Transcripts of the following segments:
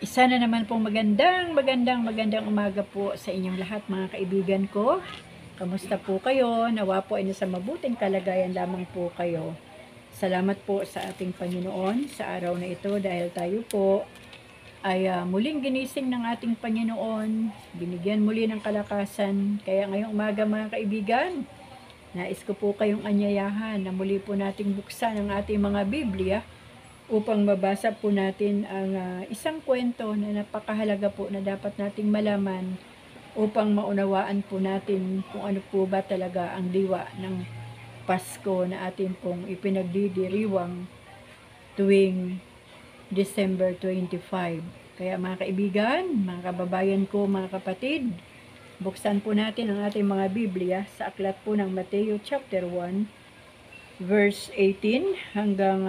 Isa na naman pong magandang umaga po sa inyong lahat mga kaibigan ko. Kamusta po kayo? Nawa po ay nasa mabuting kalagayan lamang po kayo. Salamat po sa ating Panginoon sa araw na ito dahil tayo po ay muling ginising ng ating Panginoon. Binigyan muli ng kalakasan. Kaya ngayong umaga mga kaibigan, nais ko po kayong anyayahan na muli po nating buksan ang ating mga Biblia upang mabasa po natin ang isang kwento na napakahalaga po na dapat nating malaman upang maunawaan po natin kung ano po ba talaga ang diwa ng Pasko na atin pong ipinagdidiriwang tuwing December 25. Kaya mga kaibigan, mga kababayan ko, mga kapatid, buksan po natin ang ating mga Biblia sa aklat po ng Mateo chapter 1 verse 18 hanggang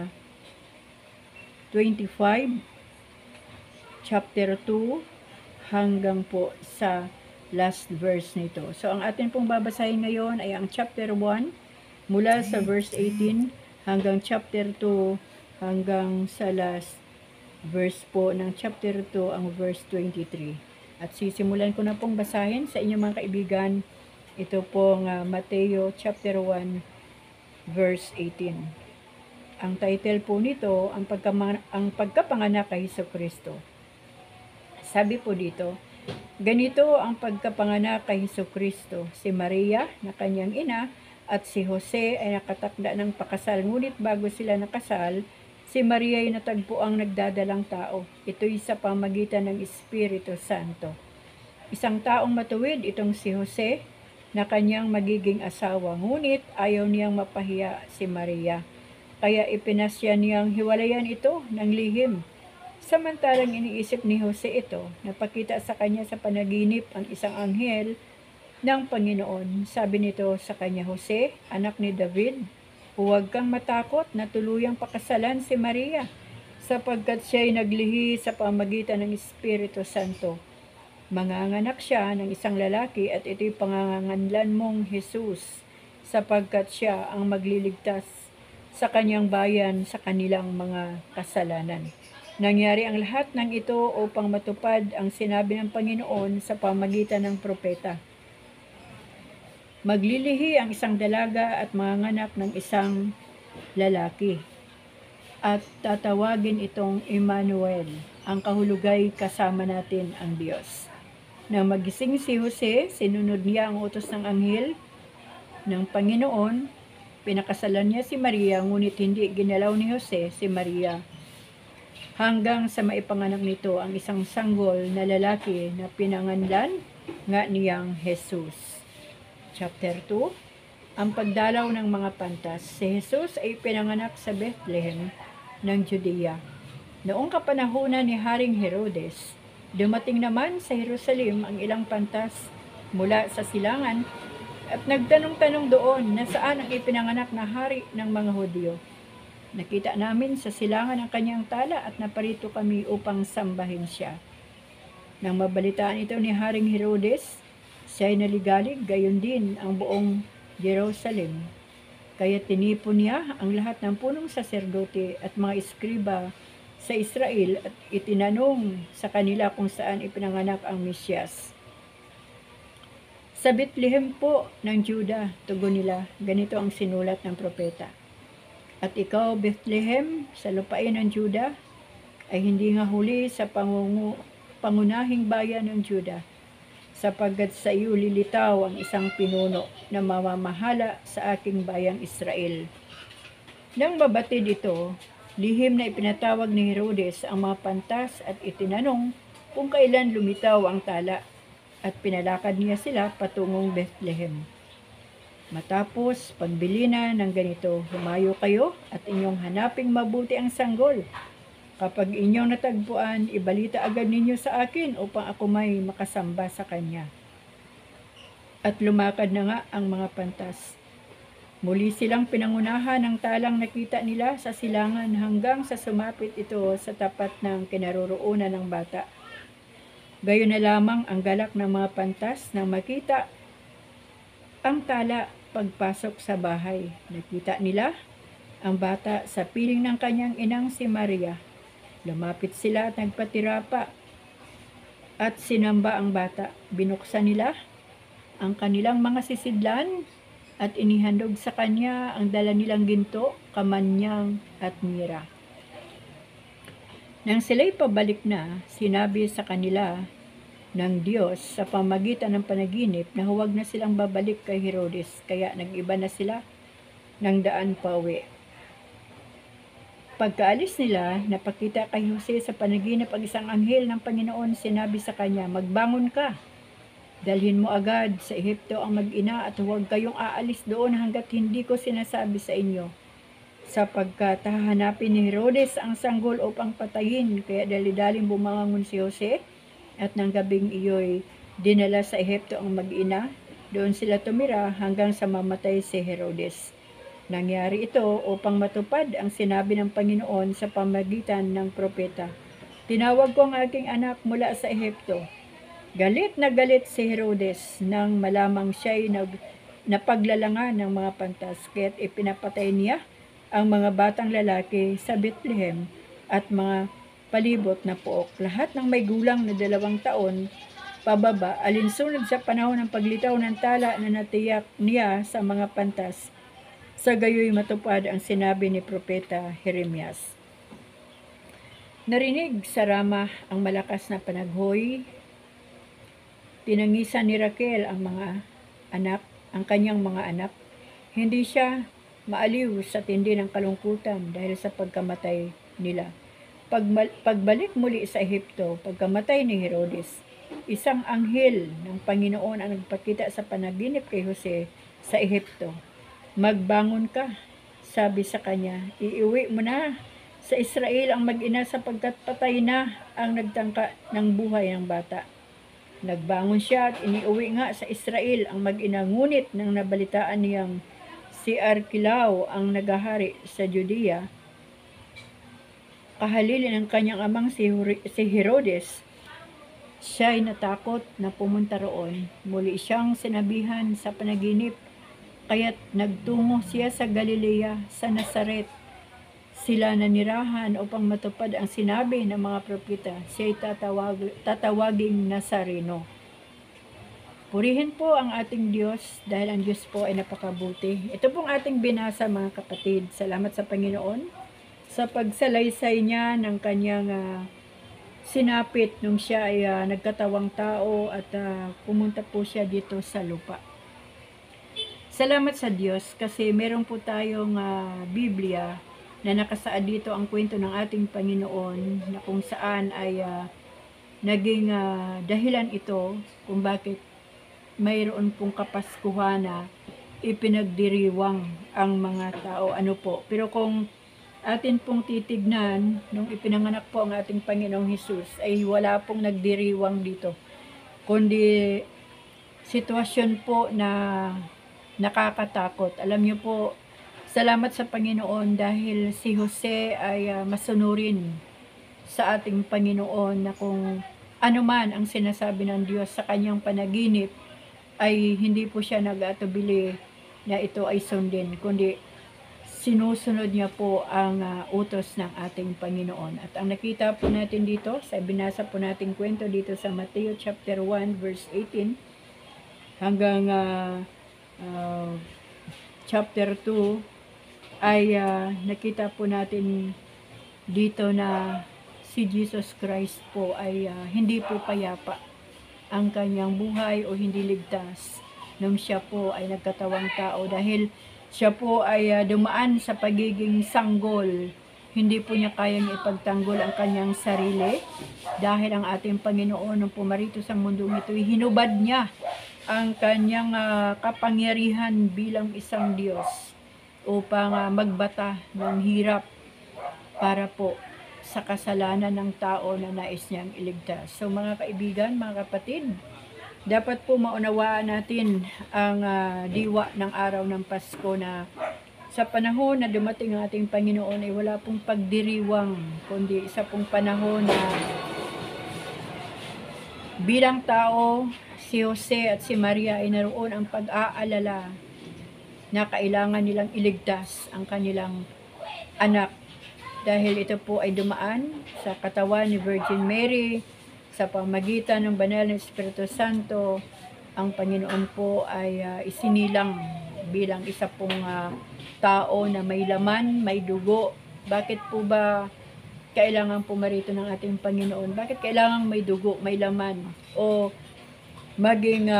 25, chapter 2, hanggang po sa last verse nito. So, ang atin pong babasahin ngayon ay ang chapter 1, mula sa verse 18 hanggang chapter 2, hanggang sa last verse po ng chapter 2, ang verse 23. At sisimulan ko na pong basahin sa inyong mga kaibigan. Ito pong Mateo chapter 1, verse 18. Ang title po nito, ang pagkapanganak kay Hesukristo. Sabi po dito, ganito ang pagkapanganak kay Hesukristo. Si Maria na kanyang ina at si Jose ay nakatakda ng pakasal. Ngunit bago sila nakasal, si Maria ay natagpuang nagdadalang tao. Ito'y sa pamagitan ng Espiritu Santo. Isang taong matuwid itong si Jose na kanyang magiging asawa. Ngunit ayaw niyang mapahiya si Maria. Kaya ipinasya niyang hiwalayan ito ng lihim. Samantalang iniisip ni Jose ito, napakita sa kanya sa panaginip ang isang anghel ng Panginoon. Sabi nito sa kanya, Jose, anak ni David, huwag kang matakot na tuluyang pakasalan si Maria, sapagkat siya'y naglihi sa pamagitan ng Espiritu Santo. Manganganak siya ng isang lalaki at ito'y panganganlan mong Jesus, sapagkat siya ang magliligtas sa kanyang bayan sa kanilang mga kasalanan. Nangyari ang lahat ng ito upang matupad ang sinabi ng Panginoon sa pamagitan ng propeta. Maglilihi ang isang dalaga at manganganak ng isang lalaki. At tatawagin itong Emmanuel, ang kahulugay kasama natin ang Diyos. Nang magising si Jose, sinunod niya ang utos ng anghel ng Panginoon. Pinakasalan niya si Maria, ngunit hindi ginalaw ni Jose si Maria hanggang sa maipanganak nito ang isang sanggol na lalaki na pinanganlan nga niyang Jesus. Chapter 2, ang pagdalaw ng mga pantas. Si Jesus ay pinanganak sa Bethlehem ng Judea. Noong kapanahunan ni Haring Herodes, dumating naman sa Jerusalem ang ilang pantas mula sa silangan at nagtanong-tanong doon na saan ang ipinanganak na hari ng mga Hudyo. Nakita namin sa silangan ang kanyang tala at naparito kami upang sambahin siya. Nang mabalitaan ito ni Haring Herodes, siya'y naligalig, gayon din ang buong Jerusalem. Kaya tinipon niya ang lahat ng punong saserdote at mga eskriba sa Israel at itinanong sa kanila kung saan ipinanganak ang Mesyas. Sa Bethlehem po ng Juda, tugon nila, ganito ang sinulat ng propeta. At ikaw, Bethlehem, sa lupain ng Juda, ay hindi nga huli sa pangunahing bayan ng Juda, sapagkat sa iyo lilitaw ang isang pinuno na mamamahala sa aking bayang Israel. Nang mabatid ito, lihim na ipinatawag ni Herodes ang mga pantas at itinanong kung kailan lumitaw ang tala. At pinalakad niya sila patungong Bethlehem. Matapos pagbili na ng ganito, humayo kayo at inyong hanaping mabuti ang sanggol. Kapag inyong natagpuan, ibalita agad ninyo sa akin upang ako may makasamba sa kanya. At lumakad na nga ang mga pantas. Muli silang pinangunahan ng talang nakita nila sa silangan hanggang sa sumapit ito sa tapat ng kinaroroonan ng bata. Gayon na lamang ang galak ng mga pantas nang makita ang tala pagpasok sa bahay. Nakita nila ang bata sa piling ng kanyang inang si Maria. Lumapit sila at nagpatira pa at sinamba ang bata. Binuksan nila ang kanilang mga sisidlan at inihandog sa kanya ang dala nilang ginto, kamanyang at mira. Nang sila'y pabalik na, sinabi sa kanila ng Diyos sa pamagitan ng panaginip na huwag na silang babalik kay Herodes, kaya nag-iba na sila ng daan pauwi. Pagkaalis nila, napakita kay Jose sa panaginip ang isang anghel ng Panginoon. Sinabi sa kanya, magbangon ka. Dalhin mo agad sa Ehipto ang mag-ina at huwag kayong aalis doon hanggat hindi ko sinasabi sa inyo. Sapagkat hahanapin ni Herodes ang sanggol upang patayin. Kaya dali-daling bumangon si Jose at ng gabing iyo'y dinala sa Ehipto ang mag-ina. Doon sila tumira hanggang sa mamatay si Herodes. Nangyari ito upang matupad ang sinabi ng Panginoon sa pamagitan ng propeta. Tinawag ko ang aking anak mula sa Ehipto. Galit na galit si Herodes nang malamang siya'y napaglalangan ng mga pantas, kaya't ipinapatay niya ang mga batang lalaki sa Bethlehem at mga palibot na pook. Lahat ng may gulang na 2 taon pababa, alinsunod sa panahon ng paglitaw ng tala na natiyak niya sa mga pantas. Sa gayoy matupad ang sinabi ni Propeta Jeremias. Narinig sa Rama ang malakas na panaghoy. Tinangisan ni Raquel ang kanyang mga anak. Hindi siya maaliw sa tindi ng kalungkutan dahil sa pagkamatay nila. Pagbalik muli sa Ehipto, pagkamatay ni Herodes, isang anghel ng Panginoon ang nagpakita sa panaginip kay Jose sa Ehipto. Magbangon ka, sabi sa kanya, iiwi mo na sa Israel ang mag-ina sapagkat patay na ang nagtangka ng buhay ng bata. Nagbangon siya at iniuwi nga sa Israel ang mag-ina, ngunit nang nabalitaan niyang si Arkelao ang nagahari sa Judea, kahalilin ng kanyang amang si Herodes, siya'y natakot na pumunta roon. Muli siyang sinabihan sa panaginip, kaya't nagtungo siya sa Galilea, sa Nazaret. Sila nanirahan upang matupad ang sinabi ng mga propeta, siya'y tatawaging Nazareno. Purihin po ang ating Diyos dahil ang Diyos po ay napakabuti. Ito pong ating binasa, mga kapatid. Salamat sa Panginoon sa pagsalaysay niya ng kanyang sinapit nung siya ay nagkatawang tao at pumunta po siya dito sa lupa. Salamat sa Diyos kasi meron po tayong Biblia na nakasaad dito ang kwento ng ating Panginoon na kung saan ay naging dahilan ito kung bakit mayroon pong kapaskuhan na ipinagdiriwang ang mga tao. Pero kung atin pong titignan, nung ipinanganak po ang ating Panginoong Hesus, ay wala pong nagdiriwang dito, kundi sitwasyon po na nakakatakot. Alam niyo po, salamat sa Panginoon dahil si Jose ay masunurin sa ating Panginoon na kung ano man ang sinasabi ng Diyos sa kanyang panaginip, ay hindi po siya nag-atubili na ito ay sundin, kundi sinusunod niya po ang utos ng ating Panginoon. At ang nakita po natin dito, sa binasa po nating kwento dito sa Mateo chapter 1 verse 18 hanggang chapter 2 ay nakita po natin dito na si Jesus Christ po ay hindi po payapa ang kanyang buhay o hindi ligtas nung siya po ay nagkatawang tao dahil siya po ay dumaan sa pagiging sanggol. Hindi po niya kayang ipagtanggol ang kanyang sarili dahil ang ating Panginoon nung pumarito sa mundong ito, hinubad niya ang kanyang kapangyarihan bilang isang Diyos upang magbata ng hirap para po sa kasalanan ng tao na nais niyang iligtas. So mga kaibigan, mga kapatid, dapat po maunawaan natin ang diwa ng araw ng Pasko na sa panahon na dumating ang ating Panginoon ay wala pong pagdiriwang, kundi isa pong panahon na bilang tao, si Jose at si Maria ay naroon ang pag-aalala na kailangan nilang iligtas ang kanilang anak dahil ito po ay dumaan sa katawan ni Virgin Mary sa pamagitan ng banal na Espiritu Santo. Ang Panginoon po ay isinilang bilang isa pong tao na may laman, may dugo. Bakit po ba kailangan pumarito ng ating Panginoon? Bakit kailangan may dugo, may laman? O maging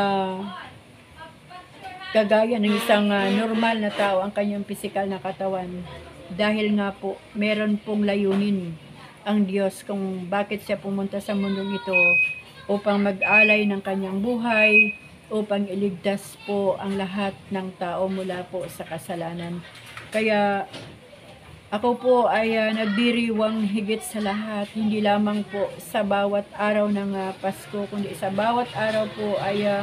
kagaya ng isang normal na tao ang kanyang pisikal na katawan? Dahil nga po, meron pong layunin ang Diyos kung bakit siya pumunta sa mundong ito upang mag-alay ng kanyang buhay, upang iligtas po ang lahat ng tao mula po sa kasalanan. Kaya ako po ay nagdiriwang higit sa lahat, hindi lamang po sa bawat araw ng Pasko, kundi sa bawat araw po ay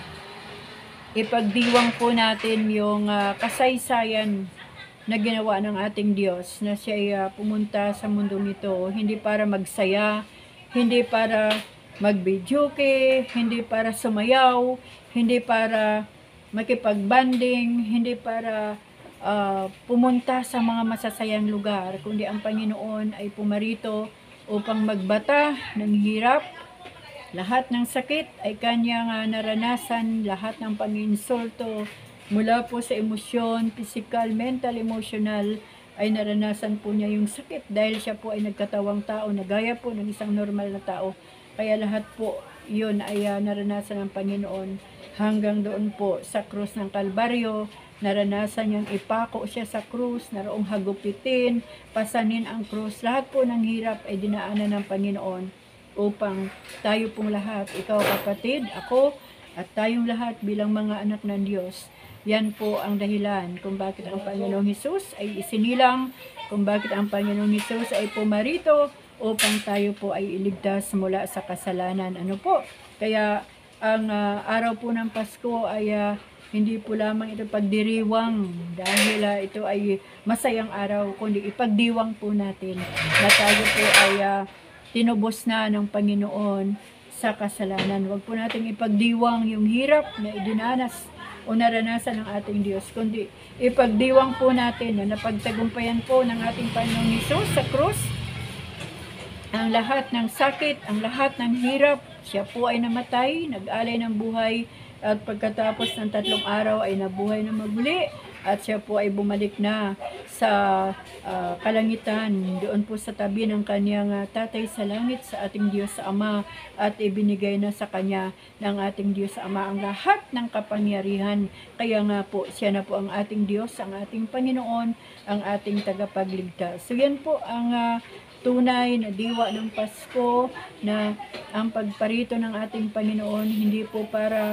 ipagdiwang po natin yung kasaysayan na ginawa ng ating Diyos, na siya ay pumunta sa mundong ito, hindi para magsaya, hindi para mag-videoke, hindi para sumayaw, hindi para makipagbanding, hindi para pumunta sa mga masasayang lugar, kundi ang Panginoon ay pumarito upang magbata ng hirap. Lahat ng sakit ay kanyang naranasan, lahat ng pang-insulto, mula po sa emosyon, physical, mental, emotional, ay naranasan po niya yung sakit dahil siya po ay nagkatawang tao na gaya po ng isang normal na tao. Kaya lahat po yun ay naranasan ng Panginoon hanggang doon po sa krus ng Kalbaryo. Naranasan niyang ipako siya sa krus, naroong hagupitin, pasanin ang krus. Lahat po ng hirap ay dinaanan ng Panginoon upang tayo pong lahat, ikaw kapatid, ako, at tayong lahat bilang mga anak ng Diyos. Yan po ang dahilan kung bakit ang Panginoong Hesus ay isinilang, kung bakit ang Panginoong Hesus ay pumarito upang tayo po ay iligtas mula sa kasalanan. Ano po? Kaya ang araw po ng Pasko ay hindi po lamang ito pagdiriwang dahil ito ay masayang araw, kundi ipagdiwang po natin na tayo po ay tinubos na ng Panginoon sa kasalanan. Huwag po nating ipagdiwang yung hirap na idinanas o naranasan ng ating Diyos, kundi ipagdiwang po natin na napagtagumpayan po ng ating Panginoong Hesus sa krus ang lahat ng sakit, ang lahat ng hirap. Siya po ay namatay, nag-alay ng buhay, at pagkatapos ng 3 araw ay nabuhay na maguli, at siya po ay bumalik na sa kalangitan, doon po sa tabi ng kanyang tatay sa langit, sa ating Diyos sa Ama, at ibinigay na sa kanya ng ating Diyos sa Ama ang lahat ng kapangyarihan. Kaya nga po, siya na po ang ating Diyos, ang ating Panginoon, ang ating tagapagligtas. So yan po ang tunay na diwa ng Pasko, na ang pagparito ng ating Panginoon hindi po para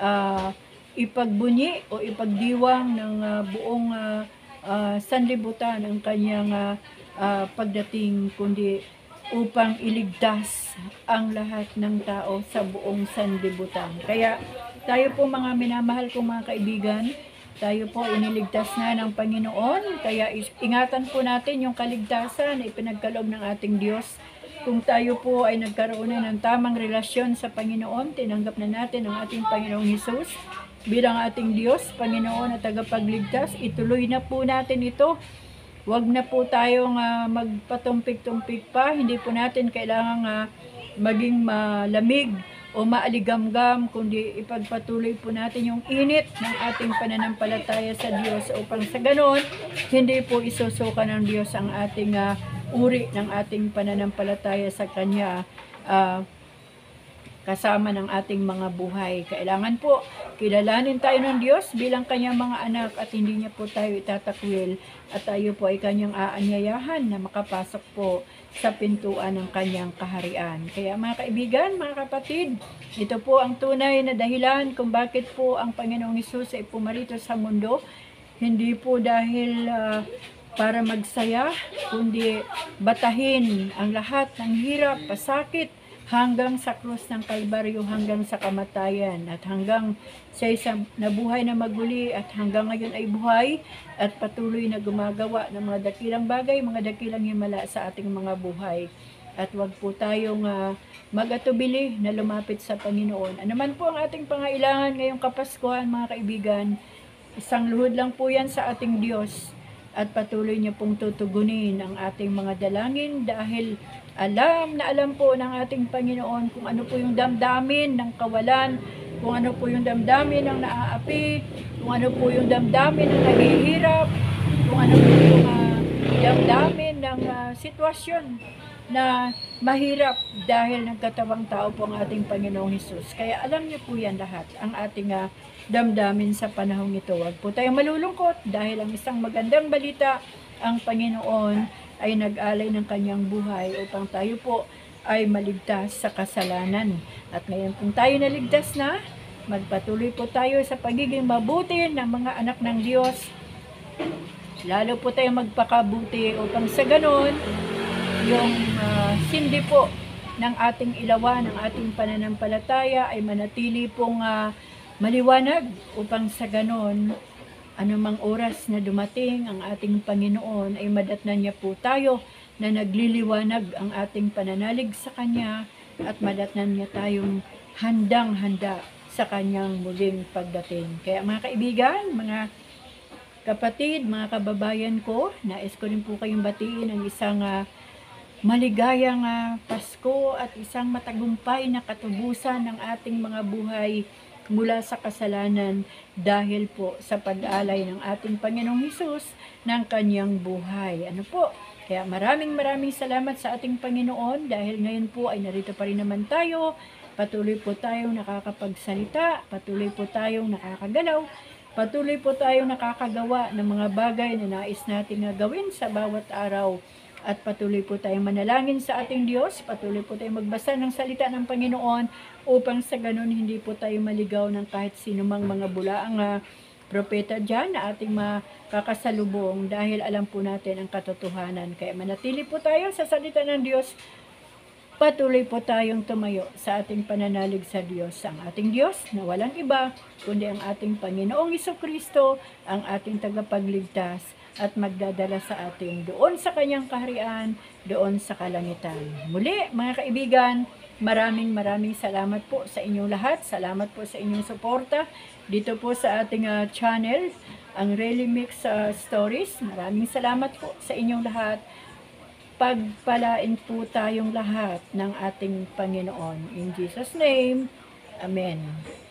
ipagbunyi o ipagdiwang ng buong sanlibutan ang kanyang pagdating, kundi upang iligtas ang lahat ng tao sa buong sanlibutan. Kaya tayo po mga minamahal kong mga kaibigan, tayo po iniligtas na ng Panginoon, kaya ingatan po natin yung kaligtasan na ipinagkaloob ng ating Diyos. Kung tayo po ay nagkaroon na ng tamang relasyon sa Panginoon, tinanggap na natin ang ating Panginoong Hesus bilang ating Diyos, Panginoon at tagapagligtas, ituloy na po natin ito. Huwag na po tayong magpatumpik-tumpik pa, hindi po natin kailangang maging malamig o maaligamgam, kundi ipagpatuloy po natin yung init ng ating pananampalataya sa Diyos, upang sa ganon, hindi po isusuka ng Diyos ang ating uri ng ating pananampalataya sa Kanya, kasama ng ating mga buhay. Kailangan po, kilalanin tayo ng Diyos bilang Kanyang mga anak, at hindi niya po tayo itatakwil, at tayo po ay Kanyang aanyayahan na makapasok po sa pintuan ng Kanyang kaharian. Kaya mga kaibigan, mga kapatid, ito po ang tunay na dahilan kung bakit po ang Panginoong Hesus ay pumarito sa mundo. Hindi po dahil para magsaya, kundi batahin ang lahat ng hirap, pasakit, hanggang sa krus ng Kalbaryo, hanggang sa kamatayan, at hanggang siya nabuhay na maguli, at hanggang ngayon ay buhay at patuloy na gumagawa ng mga dakilang bagay, mga dakilang himala sa ating mga buhay. At wag po tayong mag-atubili na lumapit sa Panginoon. Ano man po ang ating pangailangan ngayong Kapaskuhan, mga kaibigan, isang luhod lang po yan sa ating Diyos. at patuloy niyo pong tutugunin ang ating mga dalangin dahil alam na alam po ng ating Panginoon kung ano po yung damdamin ng kawalan, kung ano po yung damdamin ng naaapi, kung ano po yung damdamin ng naghihirap, kung ano po yung damdamin ng sitwasyon na mahirap dahil nagkatawang tao po ang ating Panginoong Hesus. Kaya alam niyo po yan lahat, ang ating damdamin sa panahong ito. Huwag po tayong malulungkot dahil ang isang magandang balita, ang Panginoon ay nag-alay ng kanyang buhay upang tayo po ay maligtas sa kasalanan. At ngayon kung tayo naligtas na, magpatuloy po tayo sa pagiging mabuti ng mga anak ng Diyos. Lalo po tayo magpakabuti upang sa ganon, yung sindi po ng ating ilawan, ng ating pananampalataya ay manatili pong maliwanag upang sa ganon, anumang oras na dumating ang ating Panginoon ay madatnan niya po tayo na nagliliwanag ang ating pananalig sa Kanya at madatnan niya tayong handang-handa sa Kanyang muling pagdating. Kaya mga kaibigan, mga kapatid, mga kababayan ko, nais ko rin po kayong batiin ng isang maligayang Pasko at isang matagumpay na katubusan ng ating mga buhay mula sa kasalanan dahil po sa pag-alay ng ating Panginoong Hesus ng kanyang buhay. Ano po? Kaya maraming salamat sa ating Panginoon dahil ngayon po ay narito pa rin naman tayo. Patuloy po tayong nakakapagsalita, patuloy po tayong nakakagalaw, patuloy po tayong nakakagawa ng mga bagay na nais natin gawin sa bawat araw. At patuloy po tayong manalangin sa ating Diyos, patuloy po tayong magbasa ng salita ng Panginoon upang sa ganun hindi po tayo maligaw ng kahit sinumang mga bulaang propeta dyan na ating makakasalubong dahil alam po natin ang katotohanan. Kaya manatili po tayo sa salita ng Diyos, patuloy po tayong tumayo sa ating pananalig sa Diyos. Ang ating Diyos na walang iba, kundi ang ating Panginoong Hesukristo, ang ating tagapagligtas at magdadala sa atin doon sa kanyang kaharian, doon sa kalangitan. Muli, mga kaibigan, maraming salamat po sa inyong lahat. Salamat po sa inyong suporta dito po sa ating channel, ang Really Mix Stories. Maraming salamat po sa inyong lahat. Pagpalain po tayong lahat ng ating Panginoon. In Jesus' name, Amen.